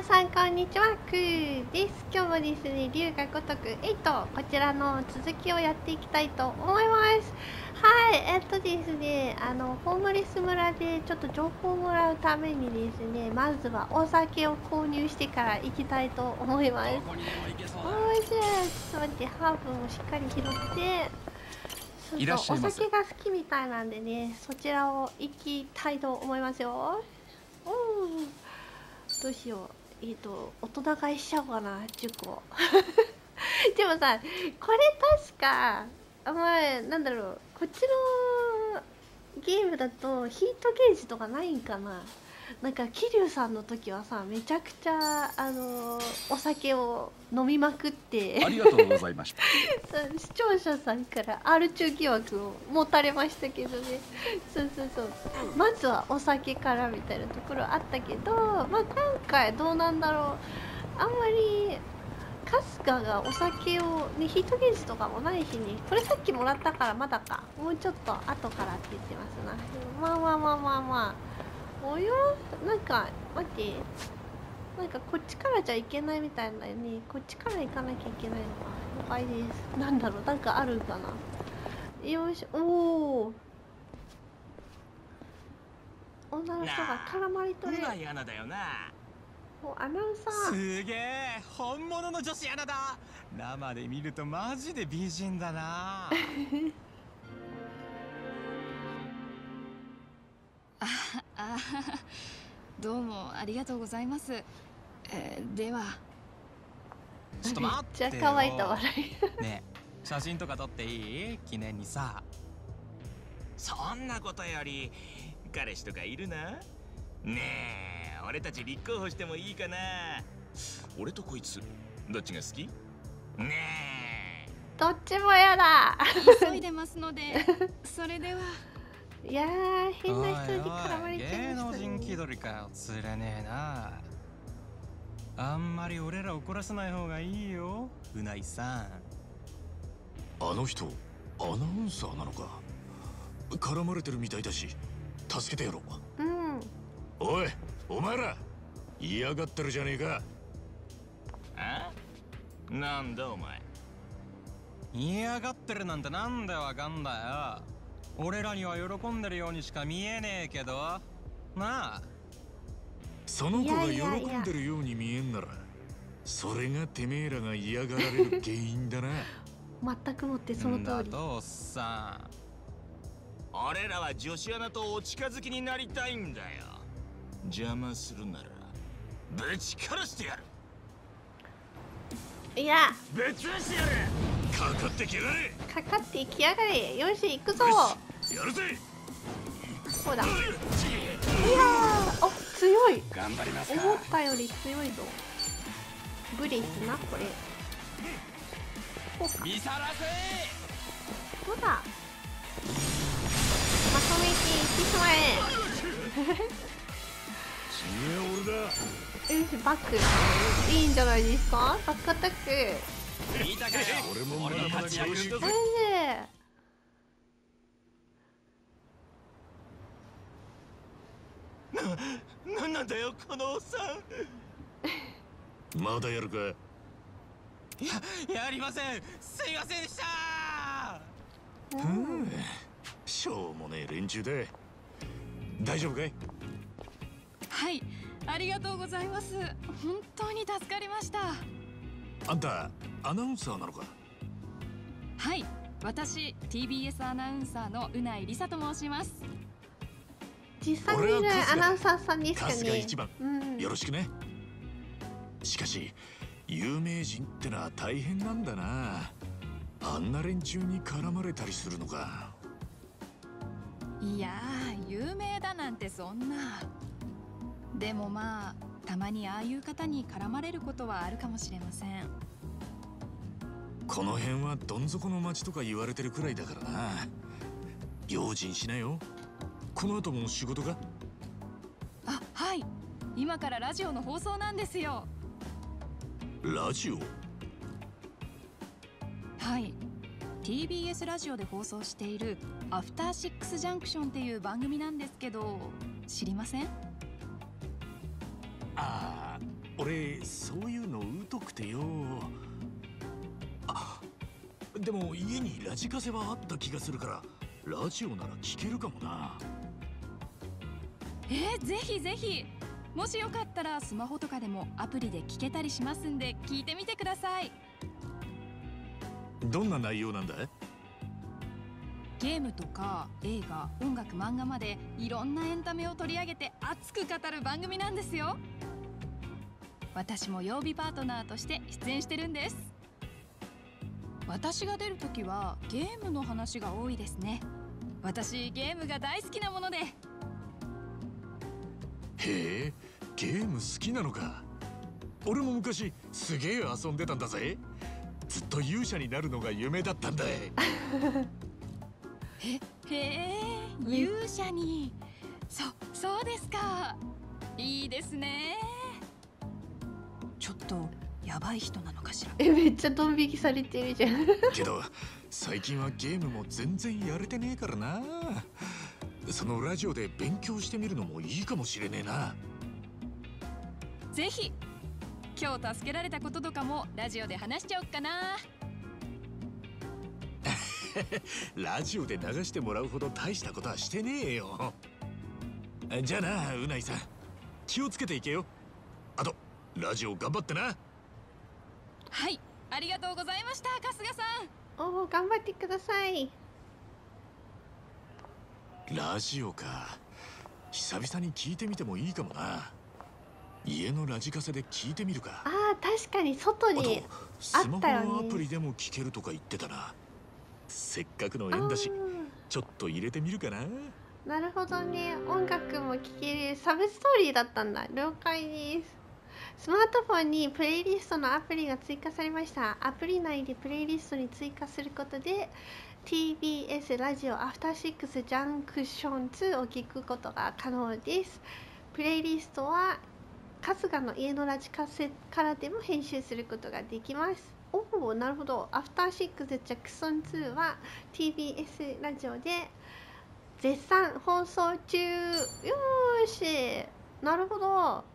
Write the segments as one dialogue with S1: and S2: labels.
S1: 皆さんこんにちは、くーです。今日もですね、龍が如く8、こちらの続きをやっていきたいと思います。はい、ですね、ホームレス村でちょっと情報をもらうためにですね、まずはお酒を購入してから行きたいと思います。おいしい。ちょっと待って、ハーブもしっかり拾って、お酒が好きみたいなんでね、そちらを行きたいと思いますよ。どうしよう。大人買いしちゃおうかな、10個。でもさ、これ確か、なんだろう、こっちのゲームだとヒートゲージとかないんかな。なんか桐生さんの時はさ、めちゃくちゃお酒を飲みまくって
S2: ありがとうございました
S1: 視聴者さんから R 中疑惑を持たれましたけどね。そうまずはお酒からみたいなところあったけど、今回どうなんだろう。あんまり春日がお酒をね、ヒートゲージとかもないしね。これさっきもらったからまだか、もうちょっと後からって言ってますな。まあおよ、なんか待って、なんかこっちからじゃいけないみたいだよね。こっちから行かなきゃいけないのか。了解です。なんだろう、なんかあるかな。よし、女の人が絡まりとる。
S3: アナだよな。
S1: アナウンサ
S3: ー。すげえ、本物の女子アナだ。生で見るとマジで美人だな。
S4: どうもありがとうございます。では。
S3: ちょっと待ってよ。
S1: めっちゃ可愛いと笑
S3: い。ねえ、写真とか撮っていい？記念にさ。そんなことより、彼氏とかいるな？ねえ、俺たち立候補してもいいかな？俺とこいつ、どっちが好き？ね
S1: え。どっちもやだ。
S4: 急いでますので、それでは。
S1: いやー、変な人に絡まれちゃいましたね。
S3: 芸能人気取りかよ、釣れねえな。あんまり俺ら怒らせない方がいいよ、うないさん。
S5: あの人、アナウンサーなのか。絡まれてるみたいだし、助けてやろう。おい、お前ら嫌がってるじゃねえか。
S3: なんだお前。嫌がってるなんてなんでわかんだよ。俺らには喜んでるようにしか見えねえけどなあ。
S5: その子が喜んでるように見えんなら、それがてめえらが嫌がられる原因だな。
S1: 全くもってその通り。
S3: どうさ、俺らは女子アナとお近づきになりたいんだよ。邪魔するならぶち殺してやる。
S1: いや、
S3: ぶっ潰してやる。
S5: かかってきやがれ。
S1: かかってきやがれ。よし、行くぞ。
S5: やるぜ。
S1: そうだ。いやー、強い。
S2: 頑張ります。
S1: 思ったより強いぞ。ブレスな、これ。
S3: 見さらせ。
S1: そうだ。まとめていってしまえ。
S5: 俺だ。
S1: よし、バック。いいんじゃないですか。バックアタック。
S5: 俺もまだまだ調子だぜ。
S3: なんだよこのおっさ
S5: ん。まだやるか。
S3: やりません。すいませんでした。
S5: しょうもねえ連中で。大丈夫かい？
S4: はい、ありがとうございます。本当に助かりました。
S5: あんたアナウンサーなのか？
S4: はい、私 TBS アナウンサーのうないりさと申します。
S1: 実際にいるアナウンサーさんですかね。
S5: 春日一番、よろしくね。しかし有名人ってのは大変なんだな。あんな連中に絡まれたりするのか。
S4: いやー、有名だなんてそんな。でもまあ、たまにああいう方に絡まれることはあるかもしれません。
S5: この辺はどん底の町とか言われてるくらいだからな。用心しなよ。この後も仕事か？
S4: はい、今からラジオの放送なんですよ。
S5: ラジオ？
S4: はい、TBS ラジオで放送しているアフターシックスジャンクションっていう番組なんですけど、知りません？
S5: 俺そういうの疎くてよ。あ、でも家にラジカセはあった気がするからラジオなら聞けるかもな。
S4: ぜひぜひ。もしよかったらスマホとかでもアプリで聞けたりしますんで聞いてみてください。
S5: どんな内容なんだ？
S4: ゲームとか映画、音楽、漫画までいろんなエンタメを取り上げて熱く語る番組なんですよ。私も曜日パートナーとして出演してるんです。私が出るときはゲームの話が多いですね。私ゲームが大好きなもので。
S5: へえ、ゲーム好きなのか。俺も昔すげえ遊んでたんだぜ。ずっと勇者になるのが夢だったんだ。
S4: へえ、勇者に。そうですか。いいですね。ちょっとやばい人なのかしら。
S1: めっちゃドン引きされてるじゃん。
S5: けど最近はゲームも全然やれてねえからな。そのラジオで勉強してみるのもいいかもしれねえな。
S4: ぜひ。今日助けられたこととかもラジオで話しちゃおっかな。
S5: ラジオで流してもらうほど大したことはしてねえよ。じゃあな、うないさん、気をつけていけよ。あとラジオ頑張ってな。
S4: はい、ありがとうございました、春日さん。
S1: おお、頑張ってください。
S5: ラジオか。久々に聞いてみてもいいかもな。家のラジカセで聞いてみるか。
S1: ああ、確かに外に
S5: スマホのアプリでも聞けるとか言ってたな。せっかくの縁だしちょっと入れてみるかな。
S1: なるほどね。音楽も聴けるサブストーリーだったんだ。了解です。スマートフォンにプレイリストのアプリが追加されました。アプリ内でプレイリストに追加することで TBS ラジオアフターシックスジャンクション2を聞くことが可能です。プレイリストは春日の家のラジカセからでも編集することができます。おお、なるほど。アフターシックスジャンクション2は TBS ラジオで絶賛放送中。よーし、なるほど。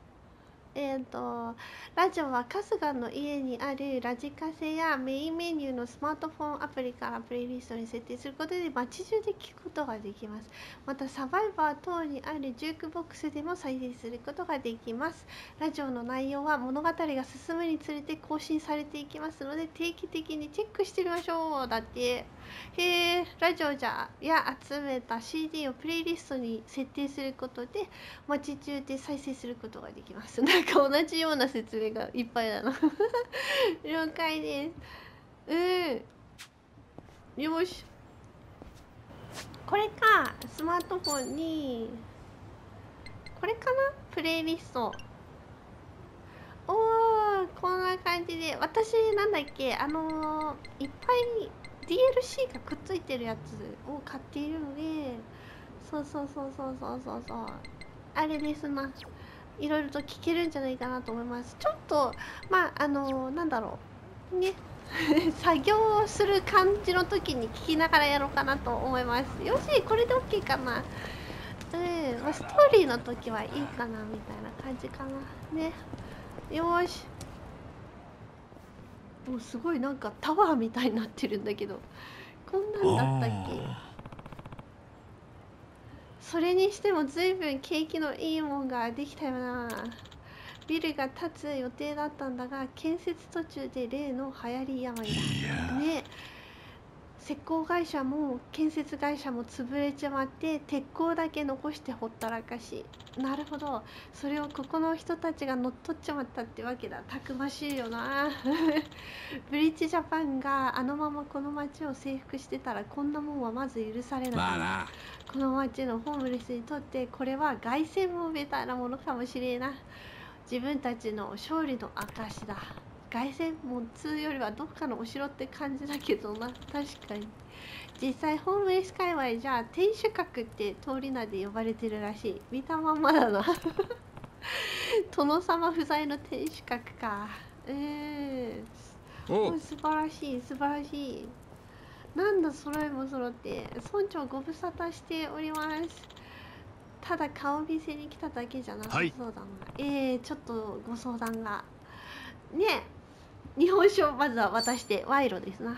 S1: ラジオは春日の家にあるラジカセやメインメニューのスマートフォンアプリからプレイリストに設定することで街中で聞くことができます。またサバイバー等にあるジュークボックスでも再生することができます。ラジオの内容は物語が進むにつれて更新されていきますので定期的にチェックしてみましょう。だって。へえ、ラジオや集めた CD をプレイリストに設定することで街中で再生することができます。なんか同じような説明がいっぱいだな。了解です。よし、これか。スマートフォンにこれかな、プレイリスト。おー、こんな感じで。私なんだっけ、いっぱいDLC がくっついてるやつを買っているので、そうあれですな。いろいろと聞けるんじゃないかなと思います。ちょっとなんだろうね。作業する感じの時に聞きながらやろうかなと思います。よし、これで OK かな。ストーリーの時はいいかなみたいな感じかなね。よし、もうすごいなんかタワーみたいになってるんだけど、こんなんだったっけ。それにしても随分景気のいいもんができたよな。ビルが建つ予定だったんだが建設途中で例の流行り病だね。施工会社も建設会社も潰れちまって鉄鋼だけ残してほったらかし。なるほど、それをここの人たちが乗っ取っちまったってわけだ。たくましいよな。ブリッジジャパンがあのままこの街を征服してたらこんなもんはまず許されない。この街のホームレスにとってこれは凱旋門みたいなものかもしれんな。自分たちの勝利の証だ。凱旋門2よりはどっかのお城って感じだけどな。確かに実際ホームレス界隈じゃ天守閣って通り名で呼ばれてるらしい。見たまんまだな。殿様不在の天守閣か。素晴らしい素晴らしい。なんだ揃いも揃って村長ご無沙汰しております。 ただ顔見せに来ただけじゃなさそうだな。ちょっとご相談がね。日本酒をまずは渡して賄賂ですな。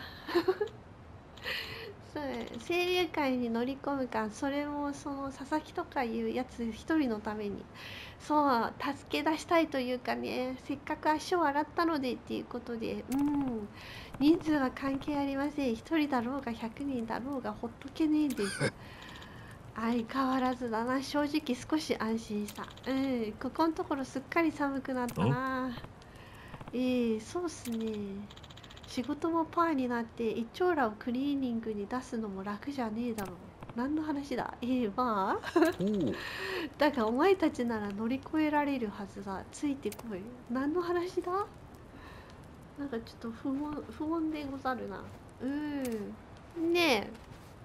S1: そう、清流会に乗り込むか、それもその佐々木とかいうやつ一人のために、そう助け出したいというかね、せっかく足を洗ったのでっていうことで、人数は関係ありません。一人だろうが100人だろうがほっとけねえんです。相変わらずだな。正直少し安心した。ここのところすっかり寒くなったな。そうっすね。仕事もパーになって一丁羅をクリーニングに出すのも楽じゃねえだろう。何の話だ。まあだがお前たちなら乗り越えられるはずだ。ついてこい。何の話だ。なんかちょっと不穏でござるな。ねえ、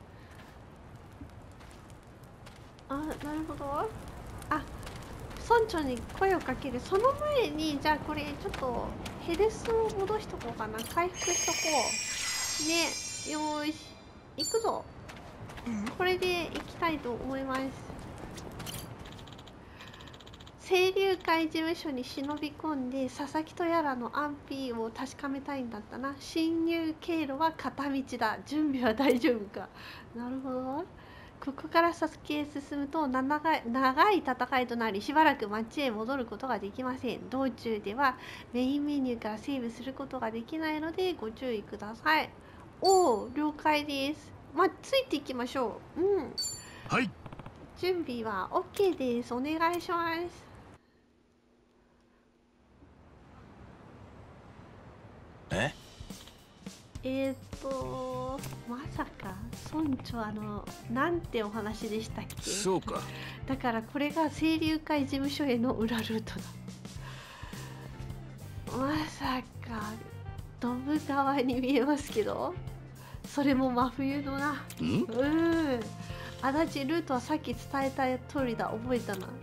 S1: なるほど。村長に声をかける。その前にじゃあこれちょっとヘルスを戻しとこうかな。回復しとこうね。よーし、行くぞ。これで行きたいと思います。清流会事務所に忍び込んで佐々木とやらの安否を確かめたいんだったな。侵入経路は片道だ。準備は大丈夫か。なるほど。ここから先へ進むと長い戦いとなり、しばらく町へ戻ることができません。道中ではメインメニューからセーブすることができないのでご注意ください。了解です。ついていきましょう。
S5: はい。
S1: 準備は OK です。お願いします。まさか村長なんてお話でしたっけ。
S5: そうか。
S1: だからこれが清流会事務所への裏ルートだ。まさかドブ川に見えますけど、それも真冬のな。足立ルートはさっき伝えた通りだ。覚えたな。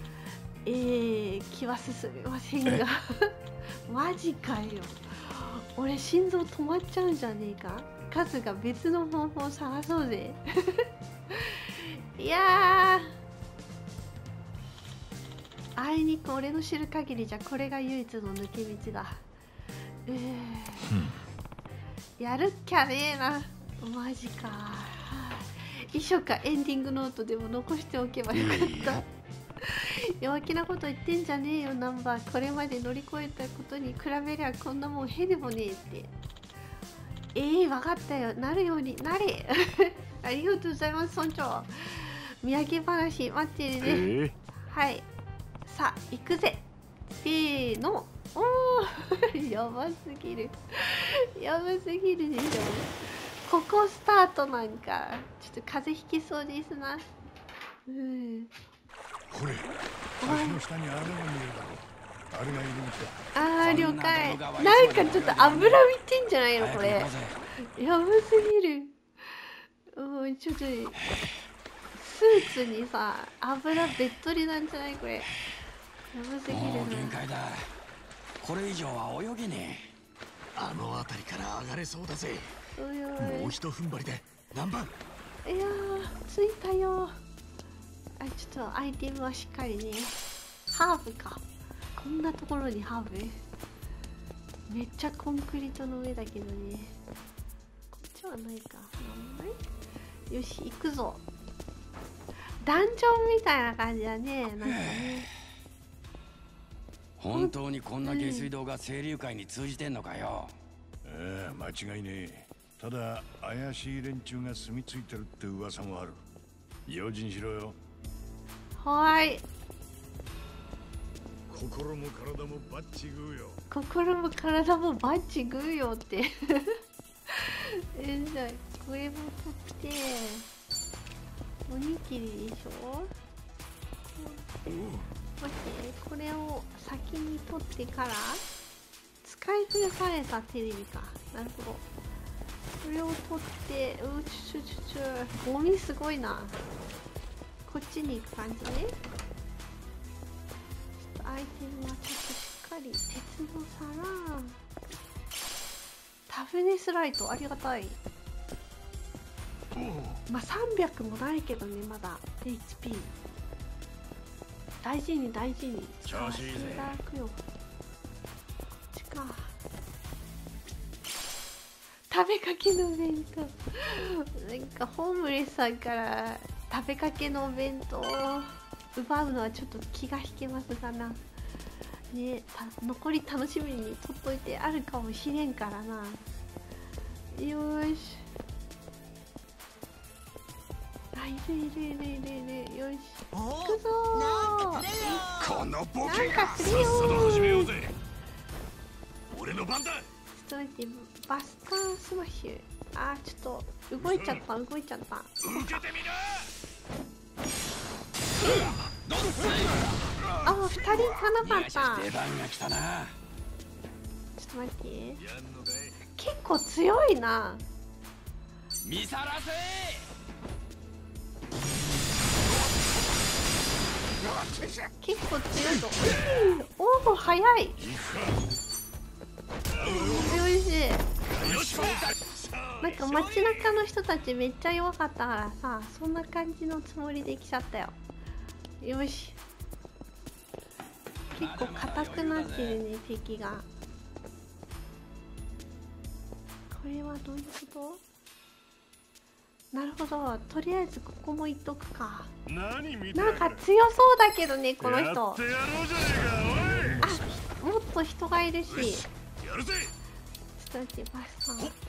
S1: 気は進みませんがマジかよ。俺心臓止まっちゃうんじゃねえか。カズが別の方法を探そうぜいやあいにく俺の知る限りじゃこれが唯一の抜け道だ。やるっきゃねえな。マジか。遺書かエンディングノートでも残しておけばよかった弱気なこと言ってんじゃねえよナンバー。これまで乗り越えたことに比べりゃこんなもんへでもねえって。分かったよ。なるようになれありがとうございます村長。土産話待ってるね。はい、さあ行くぜ。せーの。やばすぎるやばすぎるでしょ。ここスタートなんかちょっと風邪ひきそうですな。
S5: これ橋の下に穴が見えるだろう。あれが入り口だ。
S1: 了解。なんかちょっと油浮いてんじゃないのこれ。やばすぎる。ちょっとスーツにさ油べっとりなんじゃない。これやばすぎるな。
S2: もう限界だ。これ以上は泳げね
S5: え。あの辺りから上がれそうだぜ。もうひと踏ん張りで何番。
S1: いや着いたよ。ちょっとアイテムはしっかりね。ハーブか。こんなところにハーブ。めっちゃコンクリートの上だけどね。こっちはないか。よし行くぞ。ダンジョンみたいな感じだね。なんかね。
S2: 本当にこんな下水道が清流会に通じてんのかよ。
S5: 間違いねえ。ただ怪しい連中が住み着いてるって噂もある。用心しろよ。
S1: はい。
S5: 心も体もバッチグーよ。
S1: 心も体もバッチグーよってじゃあこれも取っておにぎりでしょ。待ってこれを先に取ってから使い古されたテレビか。なるほど。これを取ってゴミすごいな。こっちに行く感じね。アイテムはちょっとしっかり。鉄の皿、タフネスライトありがたい。まあ300もないけどねまだ HP。 大事に大事に
S5: 調子いいぜ。
S1: いただくよ。こっちか。食べかけのお弁当。なんかホームレスさんから食べかけのお弁当を奪うのはちょっと気が引けますがな。ね、残り楽しみにとっといてあるかもしれんからな。よーし。あ、いる。よし。行くぞー。
S5: このボケ
S1: なんかくれよー。
S5: さっさと始めようぜ。俺の番だ。
S1: ちょっと待って、バスタースマッシュ。あー、ちょっと動いちゃった。
S5: 受けてみな。
S1: あー、2人いかなかった。
S2: 出番が来たな。
S1: ちょっと待って。
S5: やんのかい。
S1: 結構強いな。
S2: 見さらせ。
S1: 結構強いぞ。おお、早い。よし。なんか街中の人たちめっちゃ弱かったからさ、そんな感じのつもりで来ちゃったよ。よし。結構硬くなってるね、敵が。これはどういうこと？なるほど、とりあえずここも行っとくか。なんか強そうだけどね、この人。あ、もっと人がいるし。ちょっと待って、バスさん。ちょっ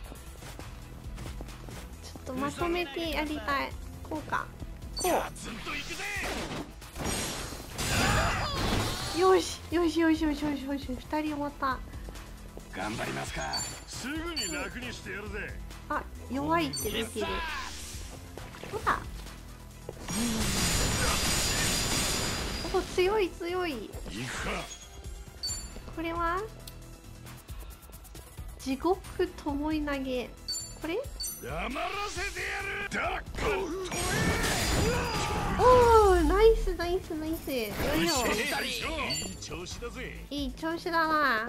S1: とまとめてやりたい。こうか。こう。よし。2人終わった。
S2: 頑張りますか。
S5: すぐに楽にしてやるぜ。
S1: あ、弱いって出てる。ほら。お、強い。これは地獄ともい投げ。これ
S5: 黙らせてやる。
S1: おー、ナイス。よいしょ。
S5: いい調子だぜ。
S1: いい調子だな。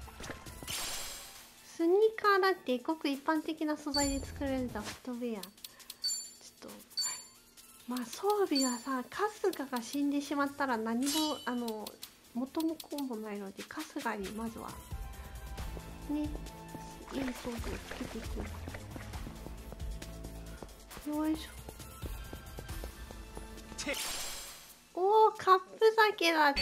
S1: スニーカーだってごく一般的な素材で作られたフットウェア。ちょっとまあ装備はさ、春日が死んでしまったら何も元も子もないので、春日にまずはね、いい装備をつけていこう。よいしょ。おお、カップ酒だって。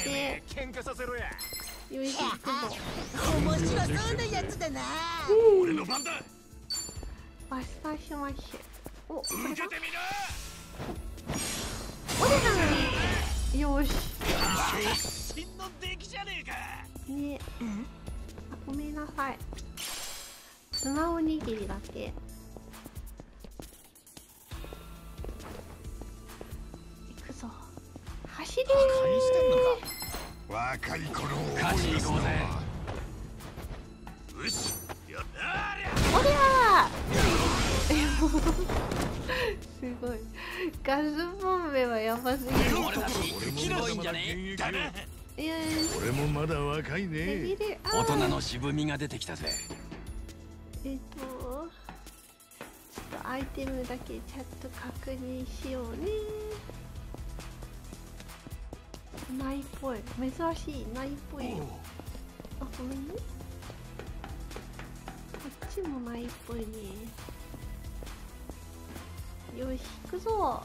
S5: 喧嘩させろや。
S1: よいしょ、行くぞ。
S6: 面白そうなやつだな。
S5: 俺の番だ。
S1: バスターシュマッシュ。お、これだ。
S5: 受けてみな。
S1: おれだ。よし。
S5: 真の出来じゃねえか。
S1: ね、あ、ごめんなさい。ツナおにぎりだけ。行くぞ。走れー。
S5: 若い頃を
S2: 勝ちに行こうぜ。
S5: よし。やった
S1: おりゃー。すごい。ガスボンベはやばすぎる。
S2: 俺たちすごいんじゃね
S5: 俺もまだ若いね。
S2: 大人の渋みが出てきたぜ。
S1: ちょっとアイテムだけちゃんと確認しようね。ないっぽい。珍しい。ないっぽいよ。あ、ごめんね。こっちもないっぽいね。よし、行くぞ。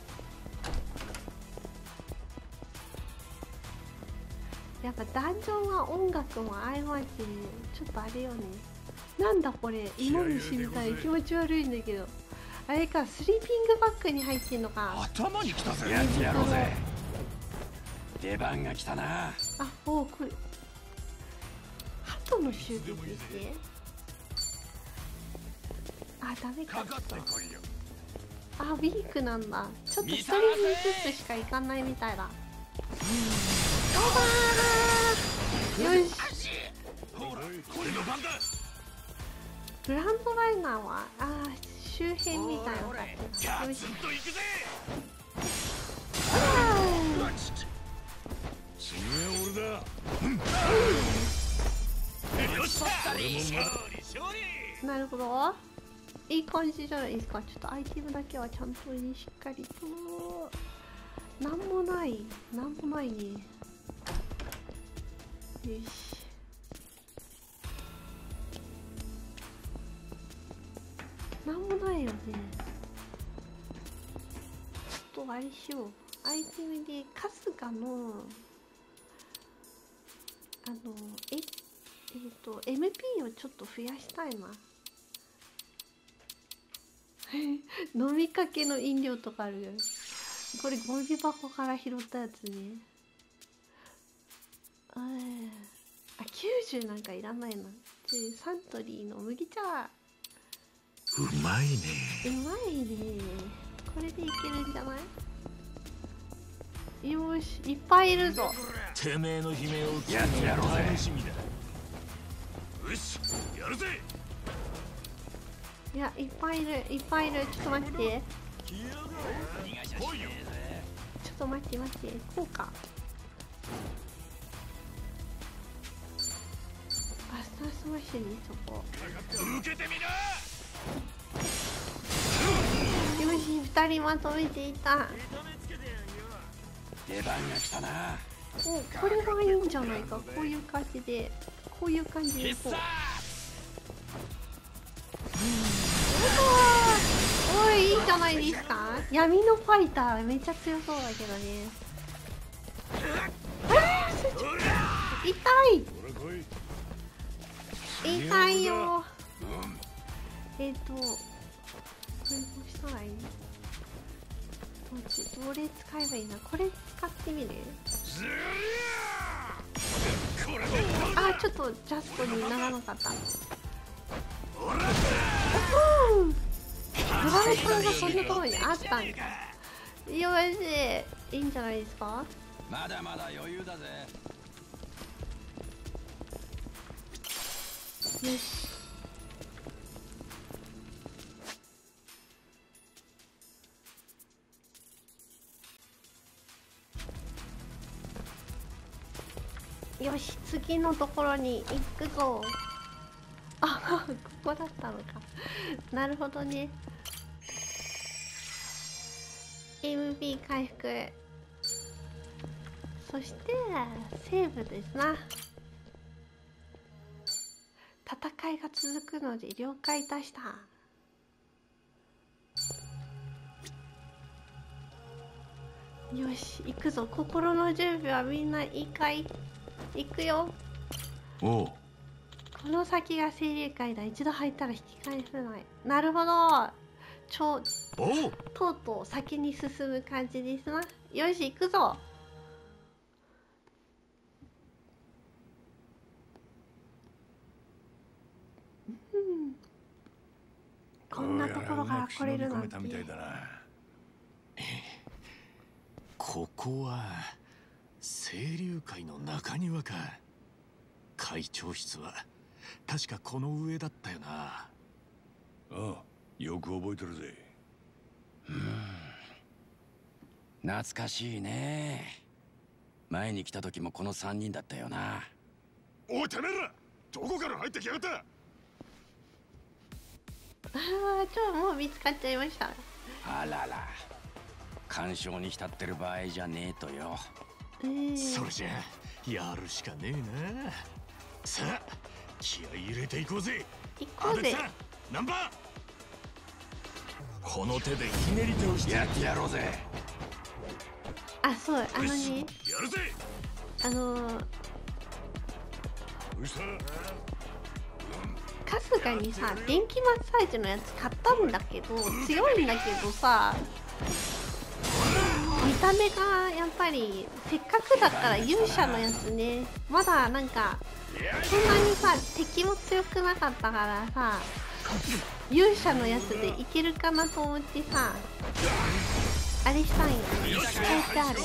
S1: やっぱダンジョンは音楽も相まってちょっとあれよね。なんだこれ、芋虫みたい。気持ち悪いんだけど。あれか、スリーピングバッグに入ってんのか。
S5: 頭に来たぜ。
S2: やってやろうぜ。出番が来たな。
S1: あ、おお、これ鳩の襲撃してあ、ダメか。
S5: かかってこいよ。
S1: あ、ウィークなんだ。ちょっと一人ずつしか行かないみたいだ。よし。
S5: ほら、俺の番だ。
S1: グランドライナーは周辺みたいなのだけど。よし。
S5: と行くぜ。次は俺だ。よっしゃ。勝利勝利。
S1: なるほど。いい感じじゃないですか。ちょっとアイテムだけはちゃんとしっかりと。なんもないね。 よし。なんもないよね。ちょっとあれしよう。アイテムで春日のMP をちょっと増やしたいな。飲みかけの飲料とかあるよ。これゴミ箱から拾ったやつね。あ、90なんかいらないな。サントリーの麦茶。
S5: うまいね。
S1: うまいね。これでいけるんじゃない？よし、いっぱいいるぞ。
S5: てめえの悲鳴を聞くのが楽しみだ。よし、やるぜ。
S1: いや、いっぱいいる、いっぱいいる。ちょっと待って。ちょっと待って待って。こうか。バスタースマッシュにそこ。
S5: 受けてみな。
S1: よし、2人まとめていた。
S2: 出番が来たな。
S1: お、これがいいんじゃないか。こういう感じで、こういう感じでこう。おい、いいんじゃないですか。闇のファイターめっちゃ強そうだけどね。痛い痛いよ。これどうしたらいい？どれ使えばいいな。これ使ってみる？あ、ちょっとジャストにならなかった。おお、グラメさんがそんなところにあったんか。よし、いいんじゃないですか。
S2: まだまだ余裕だぜ。
S1: よし。よし、次のところに行くぞ。あ、ここだったのか。なるほどね。MP 回復。そしてセーブですな。戦いが続くので了解いたした。よし、行くぞ。心の準備はみんないいかい？行くよ。
S5: おう。
S1: この先が清流会だ。一度入ったら引き返せない。なるほど。とうとう先に進む感じですな。よし、行くぞ。こんなところから来れるなんて。
S5: ここは清流会の中庭か。会長室は確かこの上だったよな。ああ、よく覚えてるぜ。
S2: 懐かしいね。前に来た時もこの3人だったよな。
S5: おい、てめえらどこから入ってきやがった。
S1: ああ、もう見つかっちゃいました。
S2: あらら、干渉に浸ってる場合じゃねえとよ。
S5: それじゃやるしかねえな。さあ、気合い入れていこうぜ。
S1: 行こうぜ。
S5: ナンバー、この手でひねり手をして
S2: やってやろうぜ。
S1: あ、そう、ね、
S5: やるぜ。
S1: 春日にさ、電気マッサージのやつ買ったんだけど、強いんだけどさ、見た目がやっぱりせっかくだったら勇者のやつね、まだなんかそんなにさ敵も強くなかったからさ、勇者のやつでいけるかなと思ってさ、あれしたんよ。書いてある。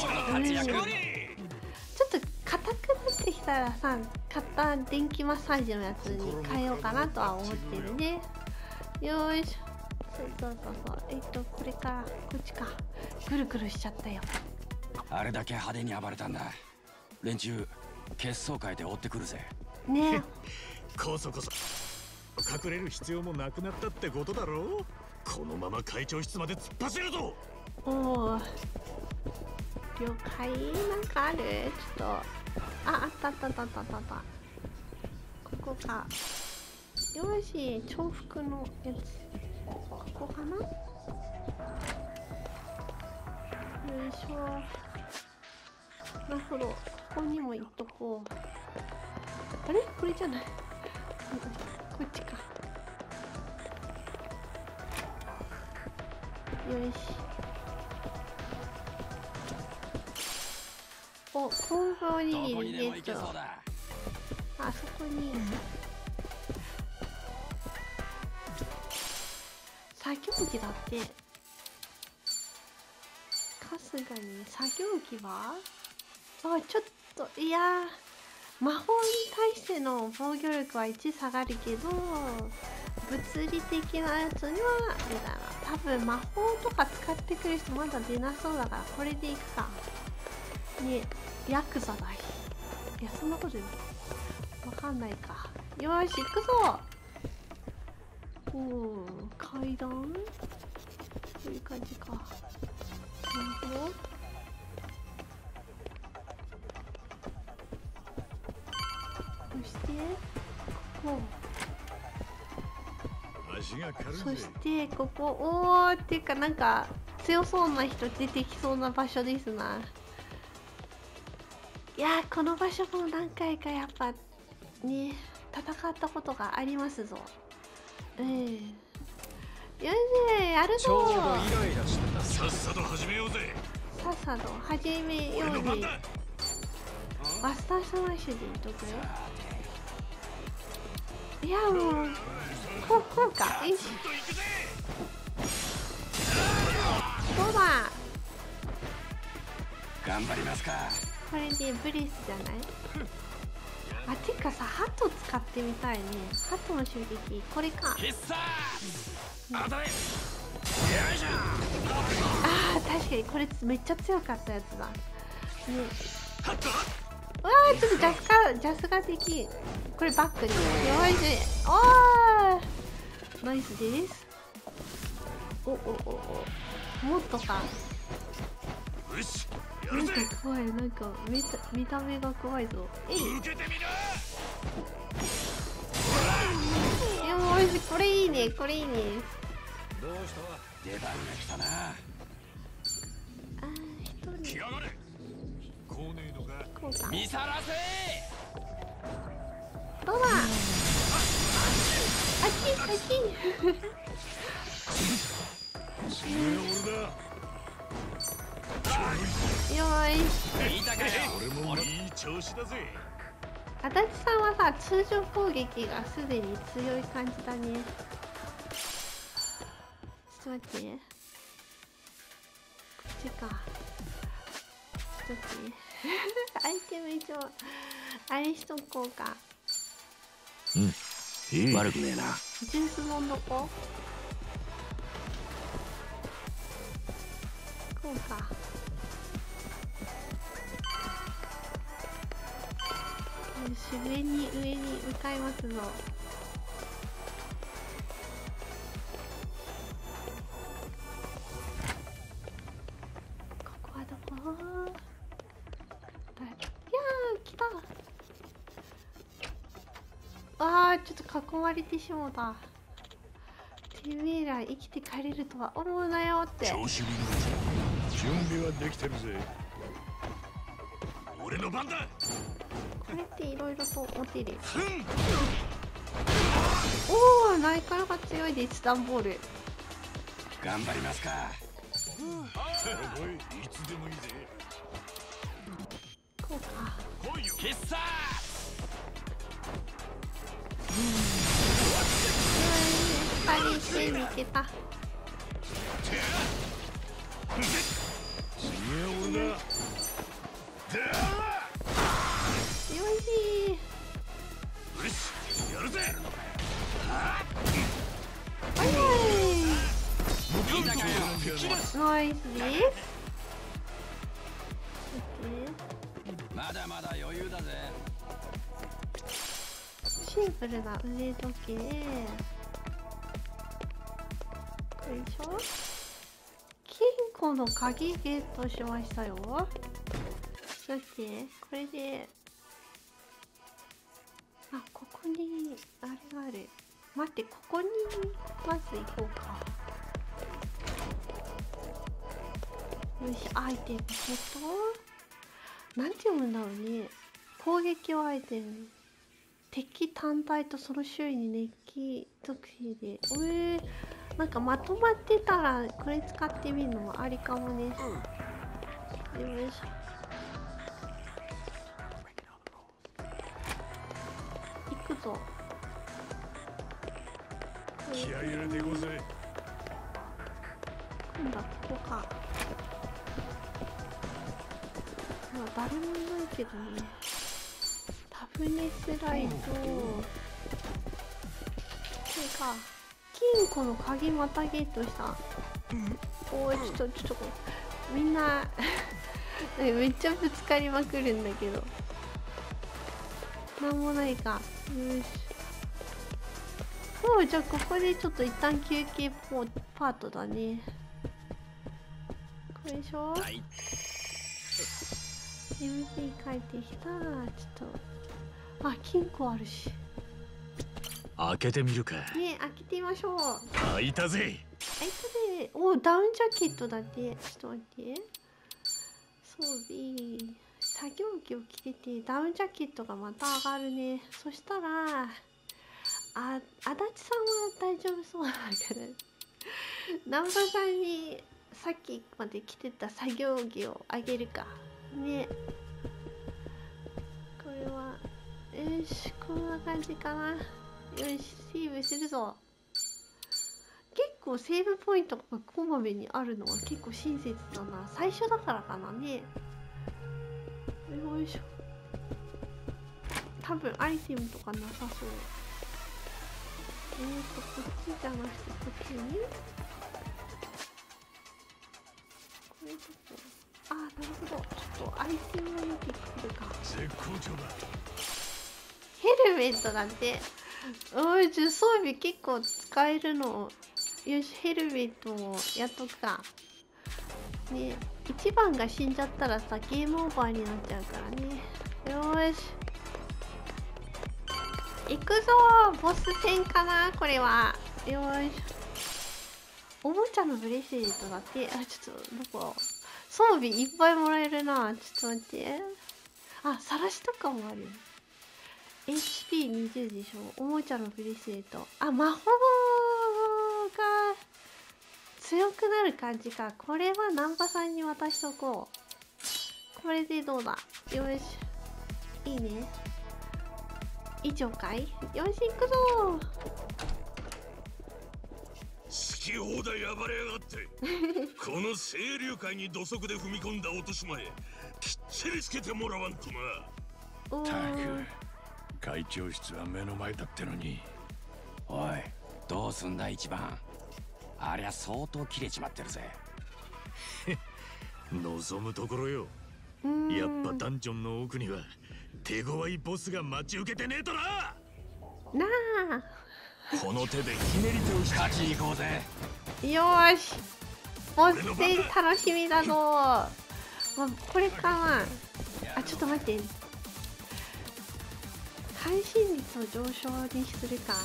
S1: ちょっと硬くなってきたらさ、買った電気マッサージのやつに変えようかなとは思ってるね。よーし。そう、これからこっちか。ぐるぐるしちゃったよ。
S2: あれだけ派手に暴れたんだ。連中血相変えて追ってくるぜ。
S1: ねえ。
S5: こそ隠れる必要もなくなったってことだろう。このまま会長室まで突っ走るぞ。
S1: おお、了解。なんかある？ちょっとあったあったあったあったあった。ここか。よし、重複のやつ。ここかな。よいしょ。なるほど、ここにもいっとこう。あれ、これじゃない。こっちか。よし。お、豆腐おにぎりゲット。あそこに。作業機だって。春日に作業機は？あ、ちょっと、いやー、魔法に対しての防御力は1下がるけど、物理的なやつには出たな。多分魔法とか使ってくる人まだ出なそうだから、これでいくか。ね、ヤクザだし。いや、そんなこと言う。わかんないか。よーし、行くぞ。階段？こういう感じか。なるほど。そして、こう。そしてここ、おーっていうかなんか強そうな人出てきそうな場所ですな。いやー、この場所も何回かやっぱね戦ったことがありますぞ。よし、やるぞ。
S5: ちょうどイライラしてた。さっさと始めようぜ。
S1: さっさと始めようぜ。マスタースマッシュでいっとくよ。いやもうこうか。よし、そうだ。
S2: 頑張りますか。
S1: これでブレスじゃない？あ、てかさ、ハト使ってみたいね。ハトの襲撃、これか。ああ、確かにこれめっちゃ強かったやつだ。ね。うわー、ちょっとジャスができん。これバックに。よいしょ。おー、ナイスです。お、もっとか。なんか怖い、なんか見た目が怖いぞ。えい。よし、これいいね、これいいね。
S2: どうした？出番が来たな。
S1: あー、一人。こうか。
S2: 見さらせ。
S1: どうだ。あっち。よーい。
S5: 俺もいい調子だぜ。
S1: 足立さんはさ、通常攻撃がすでに強い感じだね。ちょっと待って。こっちか。ちょっと待って。アイテム一応あれしとこうか。
S2: 悪くねえな。
S1: ジュース飲んどこう。こうか。よし、上に向かいますぞ。ここはどこ？いやー、来た。あー、ちょっと囲まれてしもうた。てめえら生きて帰れるとは思うなよって。
S5: 調子に乗るぞ。準備はできてるぜ。俺の番だ。
S1: これっていろいろと持てる。おお、なかなか強いです、ダンボール。
S2: 頑張りますか。
S5: おい、いつでもいいぜ。
S1: こうか。
S2: 決殺。
S1: 2人して見けた。
S5: 次は俺だ。
S1: よし。
S5: よし、やるぜ。
S1: おいおい。ナイスです。
S2: まだまだ余裕だぜ。
S1: シンプルな腕時計。よいしょ。金庫の鍵ゲットしましたよ。そしてこれでがある。待って、ここにまず行こうか。よし、アイテムなんて読むんだろうね。攻撃をアイテム、敵単体とその周囲に熱気属性で、なんかまとまってたらこれ使ってみるのもありかもね。よいしょ。行くぞ。
S5: 気合い入れていこうぜ。
S1: 今度はここか。誰もいないけどね。タフネスライト、これか。金庫の鍵またゲットした。おお、ちょっとみんなめっちゃぶつかりまくるんだけど、なんもないか。よし。おう、じゃあここでちょっと一旦休憩パートだね。これでしょ。MP 書いてきた。ちょっと、あ、金庫あるし。
S5: 開けてみるか。
S1: ね、開けてみましょう。
S5: 開いたぜ。
S1: 開いたで。お、ダウンジャケットだって。ちょっと待って。装備。作業着を着てて、ダウンジャケットがまた上がるね。そしたら、足立さんは大丈夫そうだから。南波さんにさっきまで着てた作業着をあげるか。ね。これは、よし、こんな感じかな。よし、セーブするぞ。結構セーブポイントがこまめにあるのは結構親切だな。最初だからかなね。よいしょ。多分アイテムとかなさそう。こっちじゃなくてこっちに。これどこ？あ、なるほど。ちょっとアイテムを見てくるか。
S5: 絶好調だ。
S1: ヘルメットなんて。おい、装備結構使えるの。よし、ヘルメットをやっとくか。ね、1番が死んじゃったらさ、ゲームオーバーになっちゃうからね。よーし。行くぞー、ボス戦かなこれは。よーし。おもちゃのブレスレットだって。あ、ちょっと、どこ装備いっぱいもらえるな。ちょっと待って。あ、さらしとかもある。HP20 でしょ。おもちゃのブレスレット。あ、魔法が強くなる感じか。これは南波さんに渡しとこう。これでどうだ。よし。いいね。以上かい。よし、行くぞ。
S5: 好き放題暴れやがってこの清流会に土足で踏み込んだ落とし前、きっちりつけてもらわんとな。
S2: たく、会長室は目の前だってのに。おい、どうすんだ一番。ありゃ相当切れちまってるぜ。
S5: 望むところよ。やっぱダンジョンの奥には手強いボスが待ち受けてねえとな。
S1: なあ、
S5: この手でひねり手を
S2: 勝ちに行こうぜ。
S1: よーし。ボス戦楽しみだぞ。まあ、これかな。あ、ちょっと待って。会心率を上昇にするか。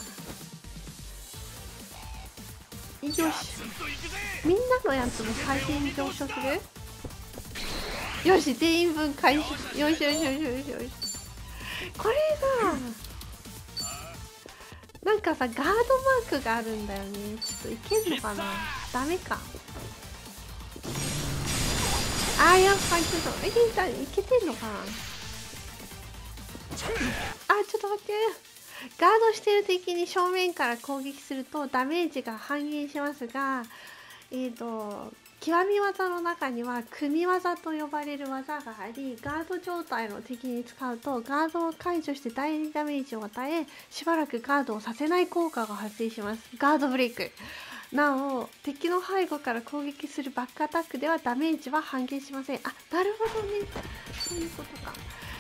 S1: よし。みんなのやつも回転上昇する。よし、全員分回収。よしよしよしよしよし。これがなんかさ、ガードマークがあるんだよね。ちょっといけんのかな。ダメか。あー、やっぱちょっといけてんのかな。あ、ちょっと待って。ガードしてる敵に正面から攻撃するとダメージが半減しますが、極み技の中には組み技と呼ばれる技があり、ガード状態の敵に使うとガードを解除して大ダメージを与え、しばらくガードをさせない効果が発生します。ガードブレイク。なお、敵の背後から攻撃するバックアタックではダメージは半減しません。あ、なるほどね。そういうことか。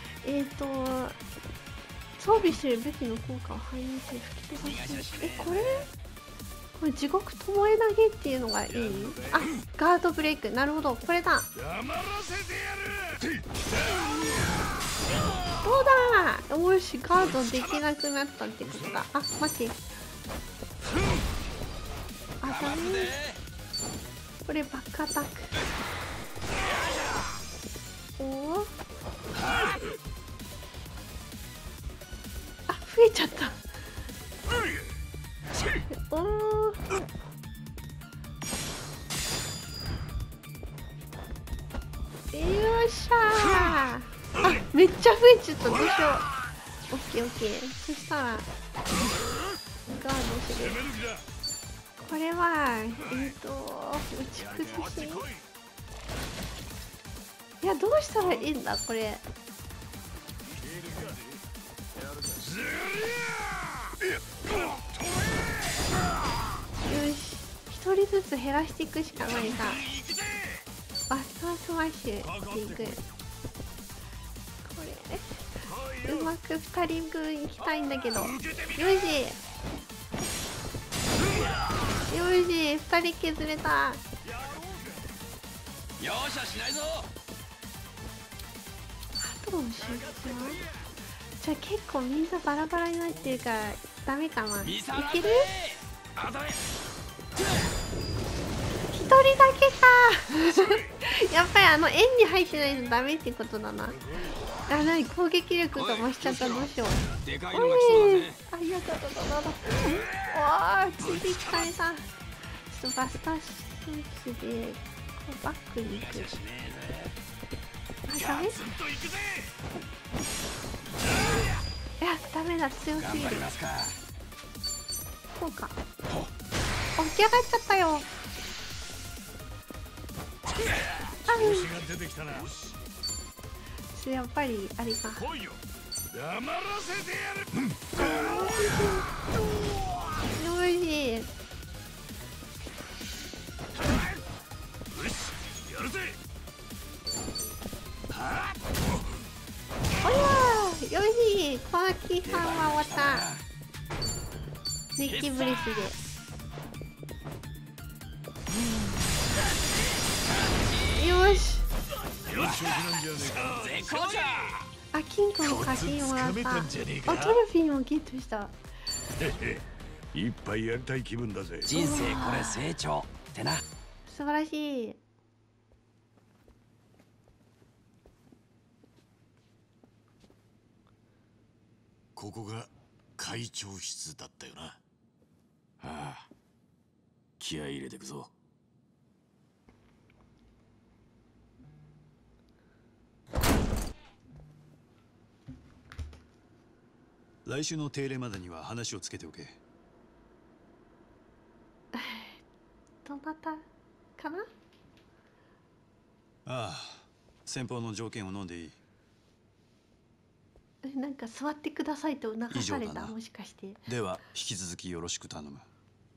S1: 装備してる武器の効果を反映して吹き飛ばす。これ地獄ともえ投げっていうのがいい。あ、ガードブレイク。なるほど、これだ。
S5: 黙らせてやる。
S1: どうだ。よし、ガードできなくなったってことだ。あ、待って。あ、ダメ。これバックアタック。おお。あ、増えちゃった。おお。よっしゃー。あ、めっちゃ増えちゃった。どうしよう。オッケーオッケー。そしたらガードする。これは打ち崩し。いや、どうしたらいいんだこれ。よし、一人ずつ減らしていくしかないか。バスタースマッシュしていく。これうまく2人分いきたいんだけど。よし2人削れた。
S2: 容赦しないぞ。
S1: あとの出張じゃあ結構みんなバラバラになってるからダメかな。いける？一人だけかやっぱり円に入ってないとダメってことだな。あ、なに攻撃力が増しちゃった。どうしよう。
S2: でかいのが来そうだぜ。
S1: あ、いやだ。わあ、ついていかれた。ちょっとバスタースイッチでこうバックに行く。あ、ダメ？いや、ダメだ、強すぎる。こうか。起き上がっちゃったよ。やっぱりあれか。よし。おや、よし、コアキさんは終わった。ネッキブレスで。よし。あ、金庫の課金もらった。あ、トロフィーもゲットした。
S5: いっぱいやりたい気分だぜ。
S2: 人生これ成長ってな。
S1: 素晴らしい。
S5: ここが会長室だったよな。ああ、気合い入れてくぞ。
S7: 来週の定例までには話をつけておけ。
S1: どなたかな。
S7: ああ、先方の条件を飲んでいい。
S1: なんか座ってくださいと促された。もしかして。
S7: では引き続きよろしく頼む。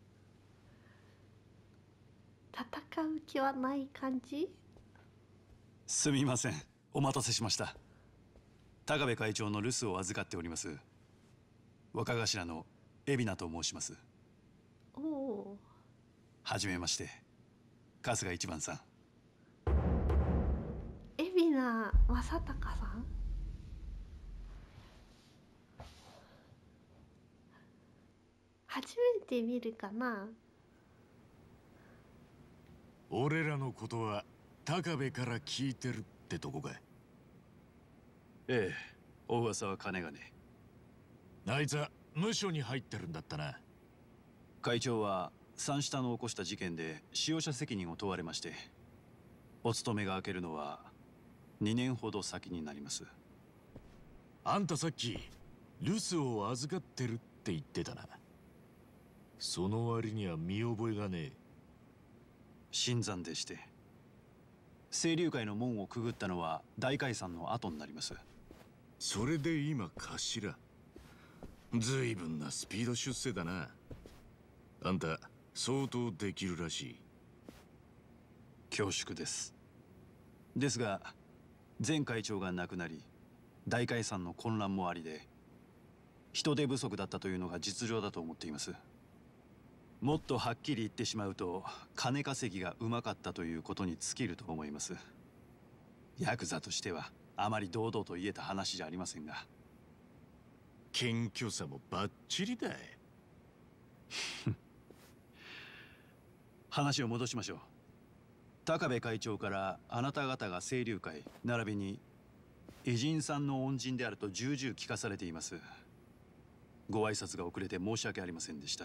S1: 戦う気はない感じ。
S7: すみません、お待たせしました。高部会長の留守を預かっております若頭の海老名と申します。
S1: おお。
S7: はじめまして、春日一番さん。
S1: 海老名正隆さん。初めて見るかな。
S5: 俺らのことは高部から聞いてるってとこかい。
S7: ええ、お噂は金がね。
S5: あいつは無所に入ってるんだったな。
S7: 会長は三下の起こした事件で使用者責任を問われまして、お勤めが明けるのは2年ほど先になります。
S5: あんたさっき留守を預かってるって言ってたな。その割には見覚えがねえ。
S7: 新参でして、清流会の門をくぐったのは大解散の後になります。
S5: それで今頭。ずいぶんなスピード出世だな。あんた相当できるらしい。
S7: 恐縮です。ですが前会長が亡くなり、大解散の混乱もありで人手不足だったというのが実情だと思っています。もっとはっきり言ってしまうと、金稼ぎがうまかったということに尽きると思います。ヤクザとしてはあまり堂々と言えた話じゃありませんが。
S5: 謙虚さもバッチリだい。
S7: 話を戻しましょう。高部会長からあなた方が清流会並びに偉人さんの恩人であると重々聞かされています。ご挨拶が遅れて申し訳ありませんでした。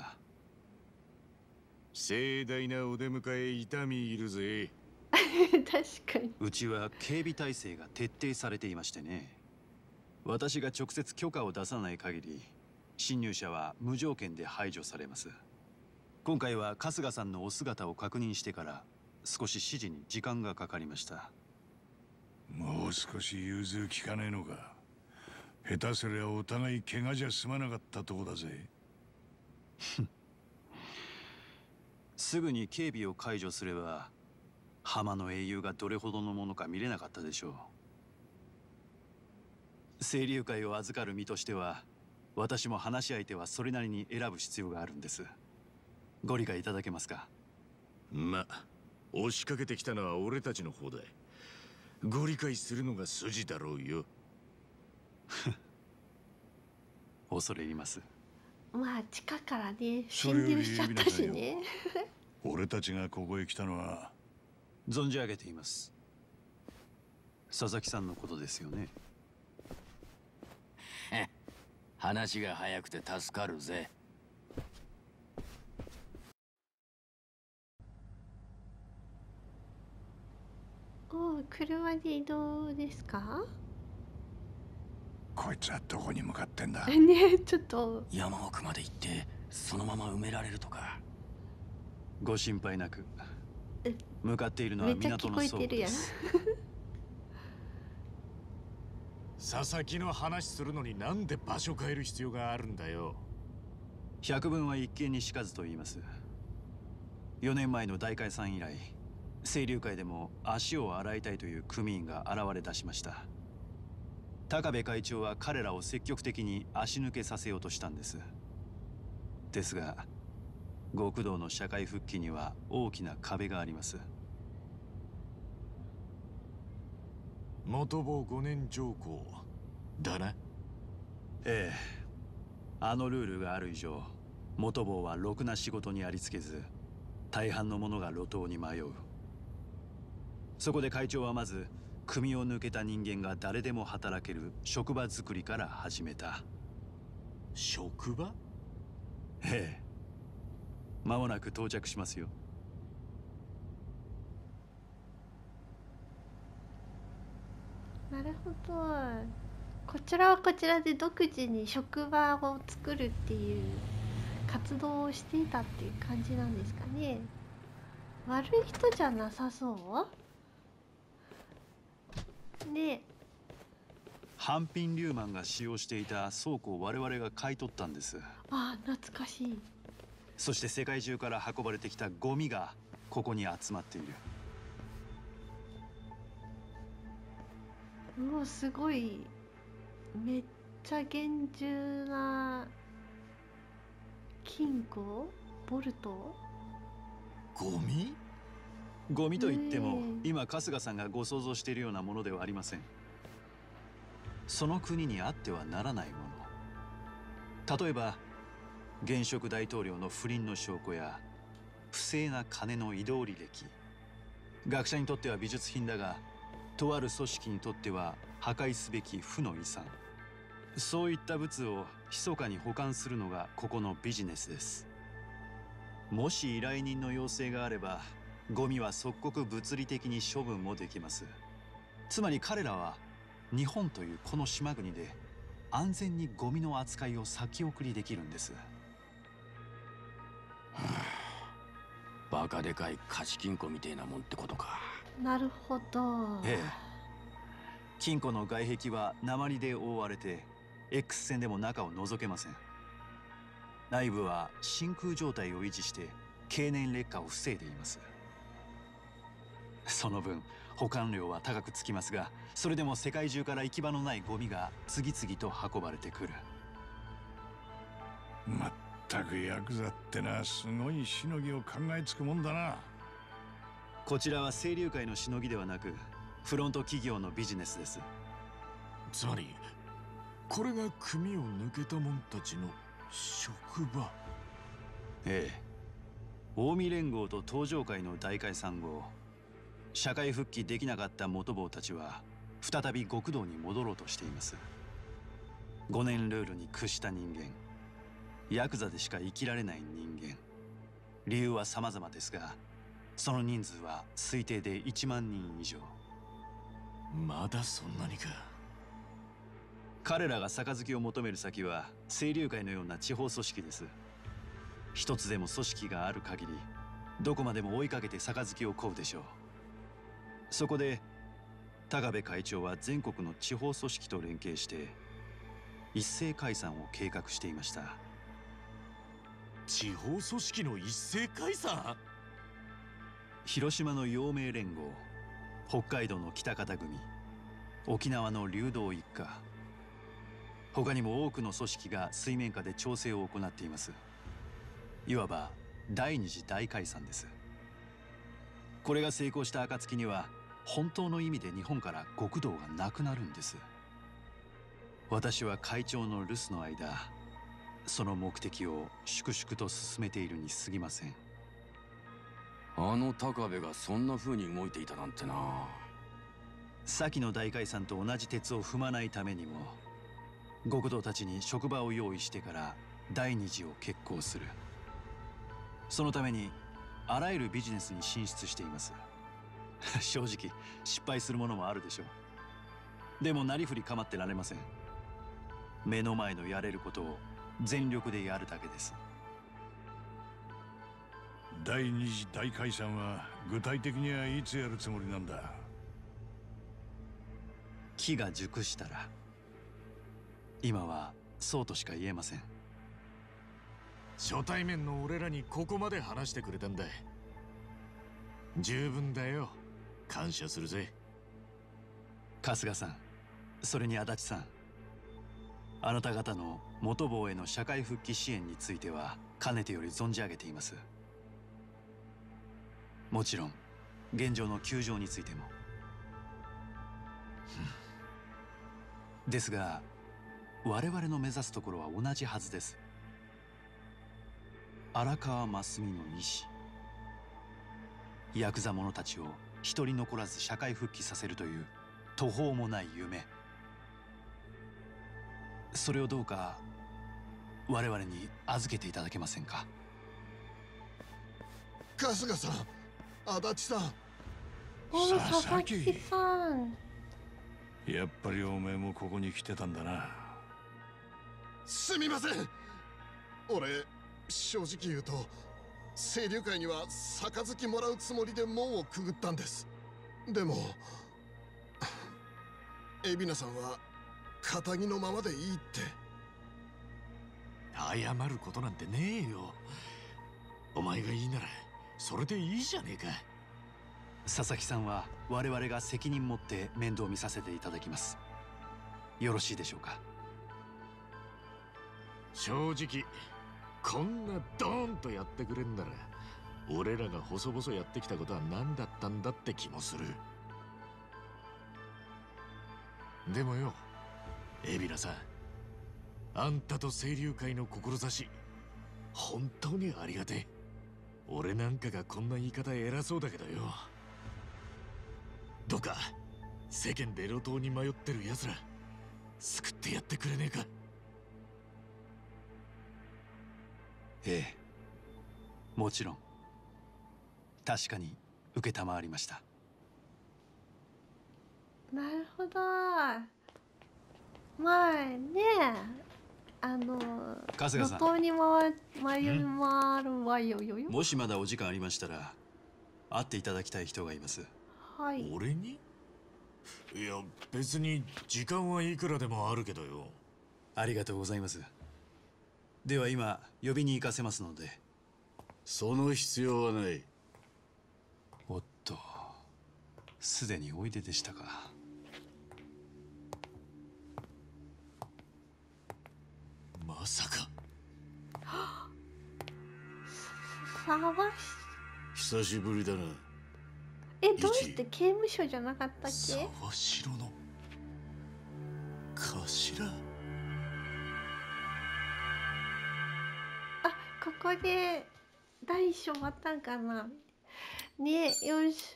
S5: 盛大なお出迎え痛み入るぜ。
S1: 確かに。
S7: うちは警備体制が徹底されていましてね。私が直接許可を出さない限り侵入者は無条件で排除されます。今回は春日さんのお姿を確認してから少し指示に時間がかかりました。
S8: もう少し融通きかねえのか。下手すりゃお互い怪我じゃ済まなかったとこだぜ。
S7: すぐに警備を解除すれば浜の英雄がどれほどのものか見れなかったでしょう。清流会を預かる身としては私も話し相手はそれなりに選ぶ必要があるんです。ご理解いただけますか。
S5: ま、押しかけてきたのは俺たちの方だ。ご理解するのが筋だろうよ。
S7: 恐れ入ります。
S1: まあ地下からね侵入しちゃったしね。
S8: 俺たちがここへ来たのは
S7: 存じ上げています。佐々木さんのことですよね。
S2: 話が早くて助かるぜ。
S1: おお、車で移動ですか。
S8: こいつはどこに向かってんだ。
S1: ね、ちょっと
S2: 山奥まで行ってそのまま埋められるとか。
S7: ご心配なく。向かっているのは港の倉庫です。
S5: 佐々木の話するのになんで場所変える必要があるんだよ。
S7: 百聞は一見にしかずと言います。4年前の大解散以来清流会でも足を洗いたいという組員が現れ出しました。高部会長は彼らを積極的に足抜けさせようとしたんです。ですが極道の社会復帰には大きな壁があります。
S5: 元坊5年条項だな。
S7: ええ、あのルールがある以上元坊はろくな仕事にありつけず大半の者が路頭に迷う。そこで会長はまず組を抜けた人間が誰でも働ける職場作りから始めた。
S5: 職場？
S7: ええ、間もなく到着しますよ。
S1: なるほど。こちらはこちらで独自に職場を作るっていう活動をしていたっていう感じなんですかね。悪い人じゃなさそうね。
S7: ハンピン・リューマンが使用していた倉庫を我々が買い取ったんです。
S1: ああ、懐かしい。
S7: そして世界中から運ばれてきたゴミがここに集まっている。
S1: うわ、すごい。めっちゃ厳重な金庫？ボルト？
S5: ゴミ？
S7: ゴミといっても今春日さんがご想像しているようなものではありません。その国にあってはならないもの。例えば現職大統領の不倫の証拠や不正な金の移動履歴。学者にとっては美術品だがとある組織にとっては破壊すべき負の遺産。そういった物を密かに保管するのがここのビジネスです。もし依頼人の要請があればゴミは即刻物理的に処分もできます。つまり彼らは日本というこの島国で安全にゴミの扱いを先送りできるんです。
S2: バカでかい貸金庫みてえなもんってことか。
S1: なるほど。
S7: ええ、金庫の外壁は鉛で覆われて X 線でも中を覗けません。内部は真空状態を維持して経年劣化を防いでいます。その分保管料は高くつきますが、それでも世界中から行き場のないゴミが次々と運ばれてくる。
S8: まったくヤクザってな、すごいしのぎを考えつくもんだな。
S7: こちらは清流会のしのぎではなくフロント企業のビジネスです。
S5: つまりこれが組を抜けた者たちの職場。
S7: ええ、近江連合と東上会の大解散後、社会復帰できなかった元坊たちは再び極道に戻ろうとしています。5年ルールに屈した人間、ヤクザでしか生きられない人間、理由は様々ですが、その人数は推定で1万人以上。
S5: まだそんなにか。
S7: 彼らが杯を求める先は清流会のような地方組織です。一つでも組織がある限り、どこまでも追いかけて杯を乞うでしょう。そこで高部会長は全国の地方組織と連携して一斉解散を計画していました。
S5: 地方組織の一斉解散？
S7: 広島の陽明連合、北海道の北方組、沖縄の流動一家、他にも多くの組織が水面下で調整を行っています。いわば第二次大解散です。これが成功した暁には本当の意味で日本から極道がなくなるんです。私は会長の留守の間、その目的を粛々と進めているに過ぎません。
S2: あの高部がそんな風に動いていたなんてな。
S7: 先の大解散と同じ鉄を踏まないためにも、極道たちに職場を用意してから第二次を決行する。そのためにあらゆるビジネスに進出しています。正直失敗するものもあるでしょう。でもなりふり構ってられません。目の前のやれることを全力でやるだけです。
S8: 第二次大解散は具体的にはいつやるつもりなんだ？
S7: 機が熟したら。今はそうとしか言えません。
S5: 初対面の俺らにここまで話してくれたんだ。十分だよ。感謝するぜ。
S7: 春日さん、それに足立さん、あなた方の元坊への社会復帰支援についてはかねてより存じ上げています。もちろん現状の窮状についてもですが、我々の目指すところは同じはずです。荒川真澄の意志、ヤクザ者たちを一人残らず社会復帰させるという途方もない夢、それをどうか我々に預けていただけませんか？
S9: 春日さん、足立さん。
S1: おー、佐々木さん。
S8: やっぱりおめえもここに来てたんだな。
S9: すみません。俺、正直言うと清流会には杯もらうつもりで門をくぐったんです。でも海老名さんは堅気のままでいいって。
S5: 謝ることなんてねえよ。お前がいいならそれでいいじゃねえか。
S7: 佐々木さんは我々が責任持って面倒見させていただきます。よろしいでしょうか？
S5: 正直こんなドーンとやってくれんなら、俺らが細々やってきたことは何だったんだって気もする。でもよ、海老名さん、あんたと清流会の志、本当にありがてえ。俺なんかがこんな言い方偉そうだけどよ、どうか世間で路頭に迷ってる奴ら救ってやってくれねえか？
S7: ええ、もちろん。確かに承りました。
S1: なるほど。まあね、
S7: 春日さん、
S1: 路頭に迷い回るわよよよ。
S7: もしまだお時間ありましたら会っていただきたい人がいます。
S1: はい。
S5: 俺に？いや、別に時間はいくらでもあるけどよ。
S7: ありがとうございます。では今呼びに行かせますので。
S5: その必要はない。
S7: おっと、すでにおいででしたか。
S5: まさか。久しぶりだな。
S1: どうして刑務所じゃなかったっけ？
S5: 沢城の。
S1: ここで第一章終わったんかなね。よし。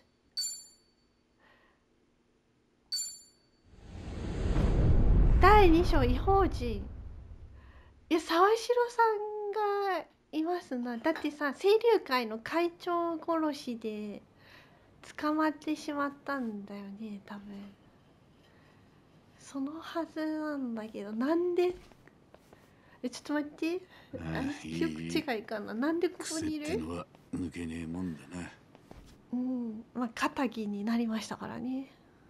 S1: 第2章異邦人。いや、沢城さんがいますな。だってさ、清流会の会長殺しで捕まってしまったんだよね、多分。そのはずなんだけど、なんで。ちょっと待って、記憶違いかな。なんでここにいる？
S8: 癖ってのは抜けねえもんだな。
S1: うん、まあ肩着になりましたからね。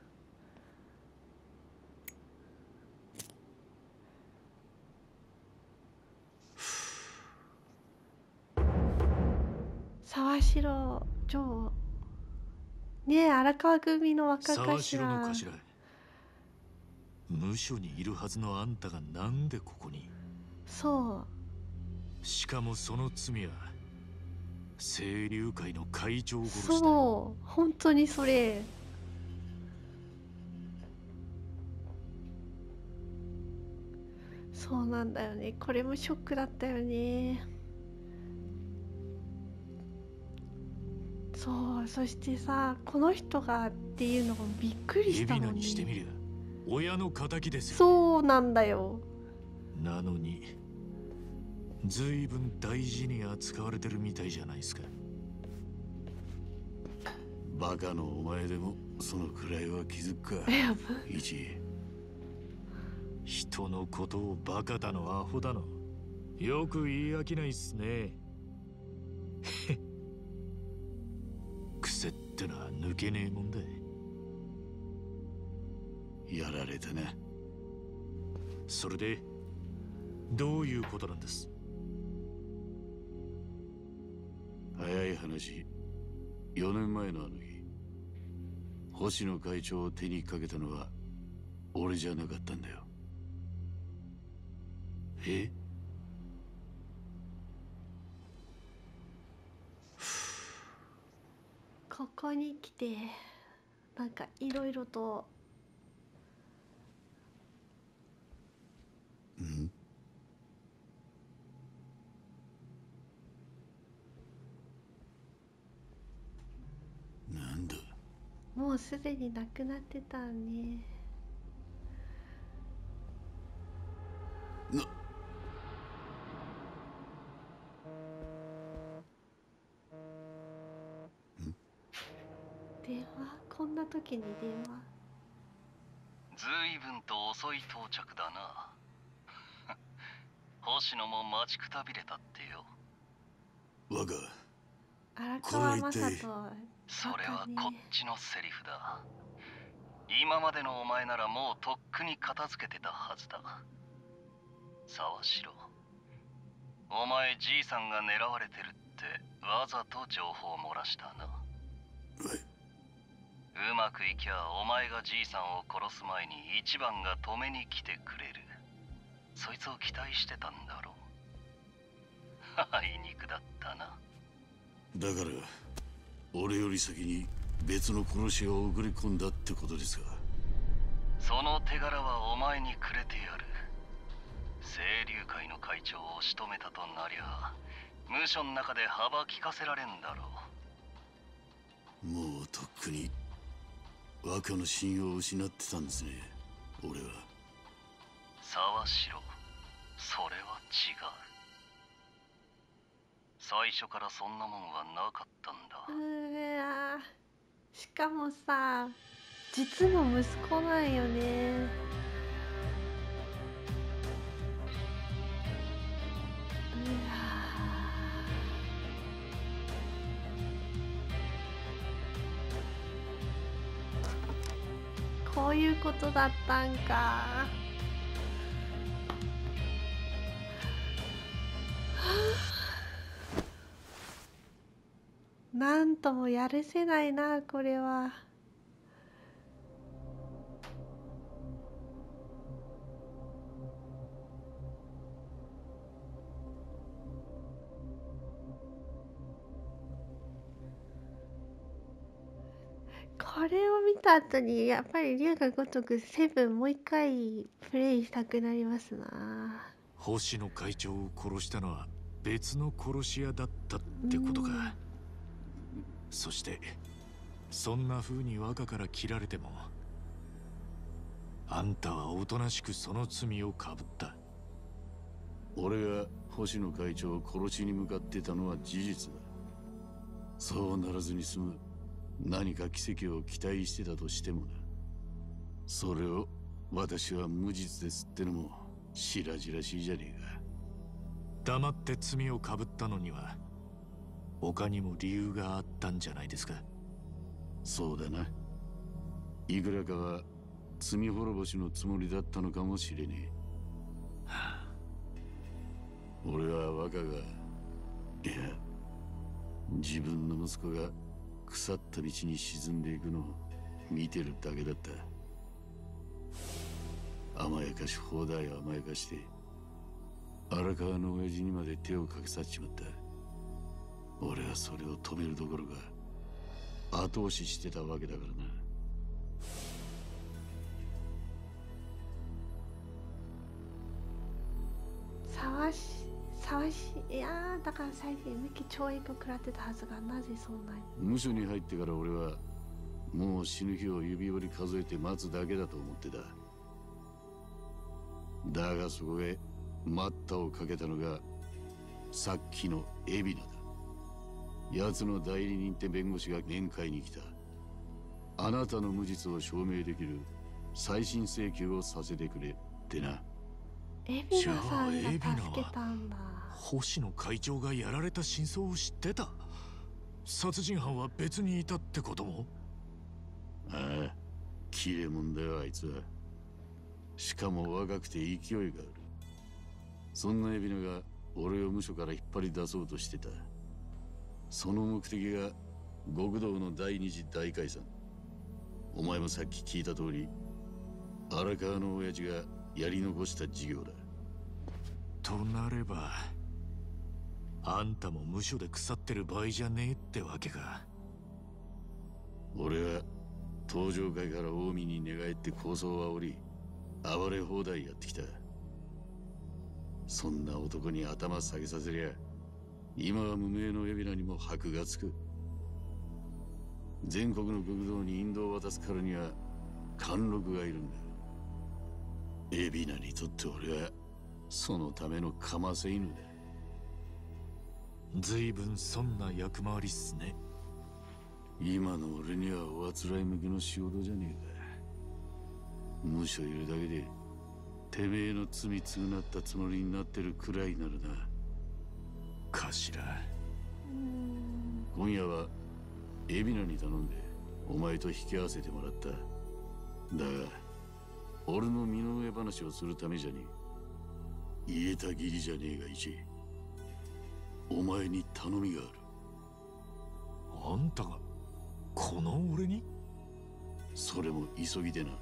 S1: 沢城城ねえ、荒川組の若頭。
S5: 沢城の頭。無所にいるはずのあんたがなんでここに？
S1: そう。
S5: しかもその罪は清流会の会長殺しだ。
S1: そう、本当にそれ。そうなんだよね。これもショックだったよね。そう、そしてさ、この人がっていうのがびっくりしたもんね。
S5: 海老名にしてみりゃ親の敵ですよ。
S1: そうなんだよ。
S5: なのにずいぶん大事に扱われてるみたいじゃないですか。
S8: バカのお前でもそのくらいは気づくか。一
S5: 人のことをバカだのアホだのよく言い飽きないっすね。癖ってのは抜けねえもんだ。
S8: やられたな。
S5: それでどういうことなんです？
S8: 早い話、4年前のあの日、星野会長を手にかけたのは俺じゃなかったんだよ。え？
S1: ここに来てなんかいろいろと。
S8: ん？なんだ？
S1: もうすでに亡くなってたね。電話？こんな時に電話？
S10: ずいぶんと遅い到着だな。星野も待ちくたびれたってよ。
S8: 我が
S1: 荒川雅人。
S10: それはこっちのセリフだ。今までのお前ならもうとっくに片付けてたはずだ。沢城、お前じいさんが狙われてるってわざと情報を漏らしたな。うまくいきゃお前がじいさんを殺す前に一番が止めに来てくれる。そいつを期待してたんだろう。あいにくだったな。
S8: だから俺より先に別の殺し屋を送り込んだってことですか？
S10: その手柄はお前にくれてやる。清流会の会長を仕留めたとなりゃ無所の中で幅利かせられんだろ
S8: う。もうとっくに若の信用を失ってたんですね、俺は。
S10: 沢城、それは違う。最初からそんなもんはなかったんだ。
S1: うわ、しかもさ、実の息子なんよね。こういうことだったんか。なんともやるせないな、これは。これを見た後にやっぱり龍が如くセブンもう一回プレイしたくなりますな。
S5: 星野会長を殺したのは別の殺し屋だったってことか。そしてそんな風に若から切られても、あんたはおとなしくその罪をかぶった。
S8: 俺が星野会長を殺しに向かってたのは事実だ。そうならずに済む何か奇跡を期待してたとしてもな。それを私は無実ですってのも白々しいじゃねえか。
S5: 黙って罪をかぶったのには他にも理由があったんじゃないですか。
S8: そうだな。いくらかは罪滅ぼしのつもりだったのかもしれねえ。はあ、俺は若が、いや、自分の息子が腐った道に沈んでいくのを見てるだけだった。甘やかし放題甘やかして荒川の親父にまで手をかけさせちまった。俺はそれを止めるどころか後押ししてたわけだからな。
S1: いやー、だから最近ミキ懲役を食らってたはずが、なぜそんなに。
S8: 無所に入ってから俺はもう死ぬ日を指折り数えて待つだけだと思ってた。だがそこへ待ったをかけたのがさっきの海老名だ。奴の代理人って弁護士が面会に来た。あなたの無実を証明できる再審請求をさせてくれってな。
S1: 海老名さんが助けたんだ。
S5: 星野会長がやられた真相を知ってた。殺人犯は別にいたってことも。
S8: ああ、切れ者だよあいつは。しかも若くて勢いがある。そんな海老名が俺を無所から引っ張り出そうとしてた。その目的が極道の第二次大解散。お前もさっき聞いた通り、荒川の親父がやり残した事業だ。
S5: となればあんたも無所で腐ってる場合じゃねえってわけか。
S8: 俺は登場会から近江に寝返って抗争を煽り暴れ放題やってきた。そんな男に頭下げさせりゃ今は無名の海老名にも箔がつく。全国の極道に引導を渡すからには貫禄がいるんだ。海老名にとって俺はそのためのかませ犬だ。
S5: 随分そんな役回りっすね。
S8: 今の俺にはおあつらい向きの仕事じゃねえか。無所いるだけでてめえの罪償ったつもりになってるくらいなるな。
S5: 頭、
S8: 今夜は海老名に頼んでお前と引き合わせてもらった。だが俺の身の上話をするためじゃねえ。言えた義理じゃねえが一、お前に頼みがある。
S5: あんたがこの俺に？
S8: それも急ぎでな。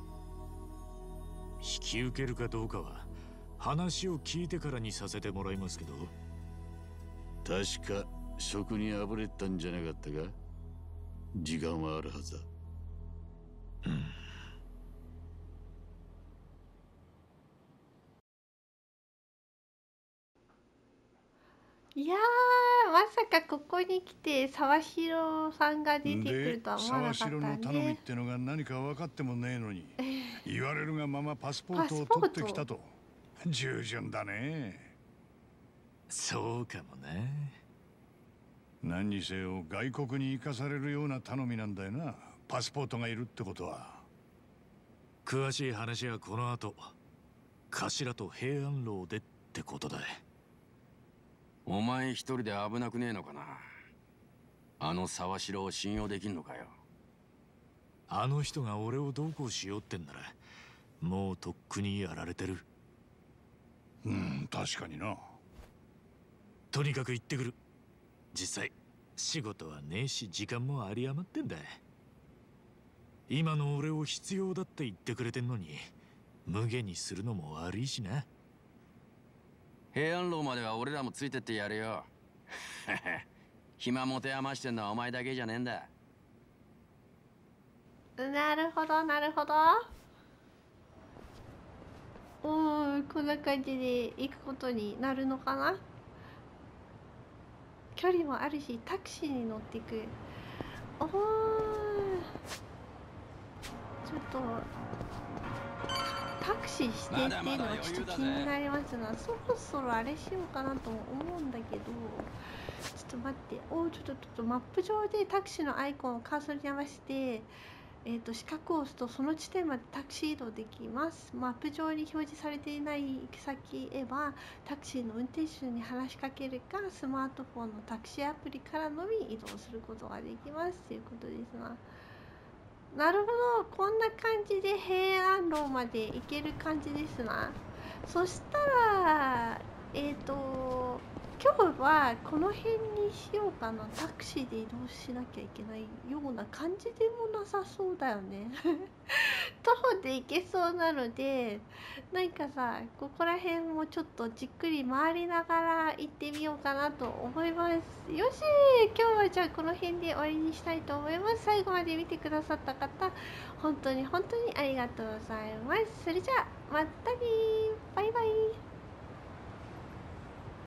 S5: 引き受けるかどうかは話を聞いてからにさせてもらいますけど。
S8: 確か職にあぶれたんじゃなかったか。時間はあるはずだ。
S1: いやー、まさかここに来て沢城さんが出てくるとは思わなかったね。
S11: 沢城の頼みってのが何か分かってもねえのに言われるがままパスポートを取ってきたと。従順だね。
S5: そうかもね。
S11: 何にせよ外国に行かされるような頼みなんだよな、パスポートがいるってことは。
S5: 詳しい話はこの後頭と平安楼でってことだ。
S2: お前一人で危なくねえのかな。あの沢城を信用できんのかよ。
S5: あの人が俺をどうこうしようってんならもうとっくにやられてる。
S11: 確かにな。
S5: とにかく行ってくる。実際仕事はねえし時間も有り余ってんだ。今の俺を必要だって言ってくれてんのに無下にするのも悪いしな。
S2: 平安楼までは俺らもついてってやるよ。暇持て余してんのはお前だけじゃねえんだ。
S1: なるほどなるほど。こんな感じで行くことになるのかな。 距離もあるし、タクシーに乗っていく。おー、ちょっとタクシーしてっていうのはちょっと気になりますな。そろそろあれしようかなとも思うんだけど、ちょっと待って。おー、ちょっとマップ上でタクシーのアイコンをカーソルに合わせて四角を押すとその地点までタクシー移動できます。マップ上に表示されていない行き先へはタクシーの運転手に話しかけるか、スマートフォンのタクシーアプリからのみ移動することができますということですが、なるほど、こんな感じで平安路まで行ける感じですな。そしたら今日はこの辺にしようかな。タクシーで移動しなきゃいけないような感じでもなさそうだよね徒歩で行けそうなので、なんかさ、ここら辺もちょっとじっくり回りながら行ってみようかなと思います。よし、今日はじゃあこの辺で終わりにしたいと思います。最後まで見てくださった方、本当にありがとうございます。それじゃあまたね、バイバイ。